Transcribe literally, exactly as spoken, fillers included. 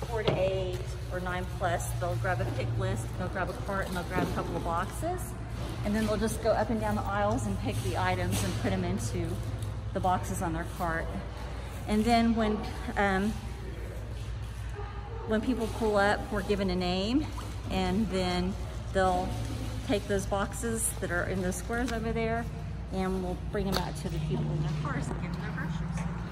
four to eight or nine plus, they'll grab a pick list, they'll grab a cart, and they'll grab a couple of boxes. And then they'll just go up and down the aisles and pick the items and put them into the boxes on their cart. And then when, um, when people pull up, we're given a name, and then they'll take those boxes that are in those squares over there, and we'll bring them out to the people in their cars and give them their groceries.